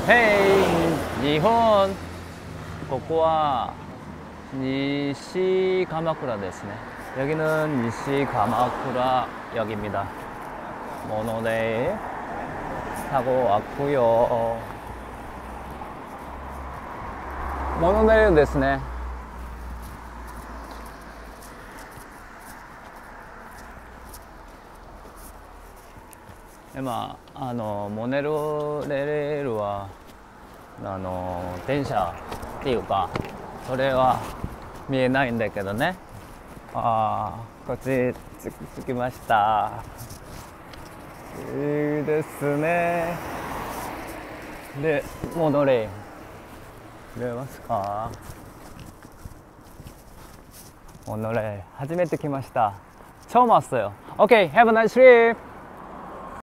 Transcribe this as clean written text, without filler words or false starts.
日本。ここは西鎌倉ですね。여기는西鎌倉역입니다. 모노레일 타고 왔고요. 모노레일ですね。まあ、モノレールは電車っていうかそれは見えないんだけどね。こっち着きました。いいですね。で、モノレール見えますか？モノレール初めて来ました。처음 왔어요. Okay, have a nice trip.